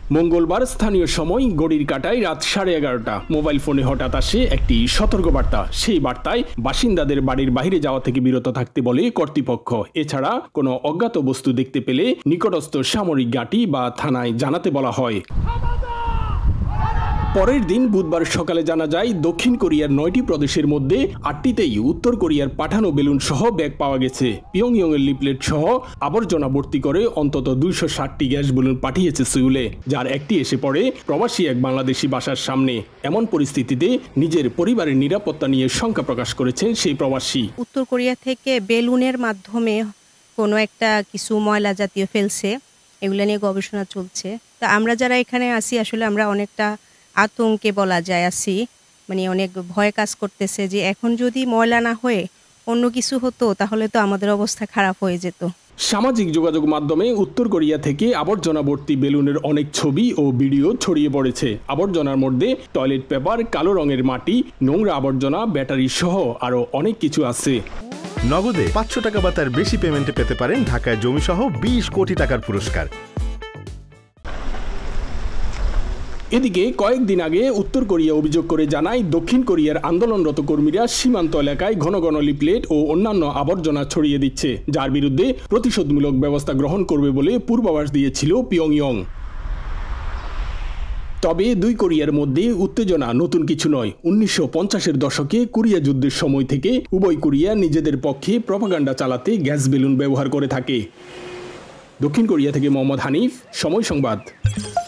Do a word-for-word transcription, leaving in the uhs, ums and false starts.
মঙ্গলবার স্থানীয় সময় ঘড়ির কাঁটায় রাত সাড়ে এগারোটা মোবাইল ফোনে হঠাৎ আসে একটি সতর্কবার্তা। সেই বার্তায় বাসিন্দাদের বাড়ির বাইরে যাওয়া থেকে বিরত থাকতে বলে কর্তৃপক্ষ। এছাড়া কোনো অজ্ঞাত বস্তু দেখতে পেলে নিকটস্থ সামরিক ঘাঁটি বা থানায় জানাতে বলা হয়। পরের দিন বুধবার সকালে জানা যায় দক্ষিণ কোরিয়ার নয়টি প্রদেশের মধ্যে আটটিতেই উত্তর কোরিয়ার পাঠানো বেলুন সহ ব্যাগ পাওয়া গেছে। পিয়ংইয়ং এর লিফলেট সহ আবর্জনা ভর্তি করে অন্তত দুইশো ষাটটি গ্যাস বেলুন পাঠিয়েছে সিউলে, যার একটি এসে পড়ে প্রবাসী এক বাংলাদেশি বাসার সামনে। এমন পরিস্থিতিতে নিজের পরিবারের নিরাপত্তা নিয়ে শঙ্কা প্রকাশ করেছেন সেই প্রবাসী। উত্তর কোরিয়া থেকে বেলুনের মাধ্যমে কোনো একটা কিছু ময়লা জাতীয় ফেলছে, এগুলো নিয়ে গবেষণা চলছে। তো আমরা যারা এখানে আসি আসলে আমরা অনেকটা আতঙ্কে বলা যায় আছি, মানে অনেক ভয় কাজ করতেছে যে এখন যদি ময়লা না হয়ে অন্য কিছু হতো তাহলে তো আমাদের অবস্থা খারাপ হয়ে যেত। সামাজিক যোগাযোগ মাধ্যমে উত্তর কোরিয়া থেকে আবর্জনা ভর্তি বেলুনের অনেক ছবি ও ভিডিও ছড়িয়ে পড়েছে। আবর্জনার মধ্যে টয়লেট পেপার, কালো রঙের মাটি, নোংরা আবর্জনা, ব্যাটারি সহ আরও অনেক কিছু আছে। নগদে পাঁচশো টাকা বা তার বেশি পেমেন্টে পেতে পারেন ঢাকায় জমি সহ বিশ কোটি টাকার পুরস্কার। এদিকে কয়েকদিন আগে উত্তর কোরিয়া অভিযোগ করে জানায় দক্ষিণ কোরিয়ার আন্দোলনরত কর্মীরা সীমান্ত এলাকায় ঘন ঘন লিফলেট ও অন্যান্য আবর্জনা ছড়িয়ে দিচ্ছে, যার বিরুদ্ধে প্রতিশোধমূলক ব্যবস্থা গ্রহণ করবে বলে পূর্বাভাস দিয়েছিল পিয়ংইয়ং। তবে দুই কোরিয়ার মধ্যে উত্তেজনা নতুন কিছু নয়। উনিশশো পঞ্চাশের দশকে কোরিয়া যুদ্ধের সময় থেকে উভয় কোরিয়া নিজেদের পক্ষে প্রপাগান্ডা চালাতে গ্যাস বেলুন ব্যবহার করে থাকে। দক্ষিণ কোরিয়া থেকে মোহাম্মদ হানিফ, সময় সংবাদ।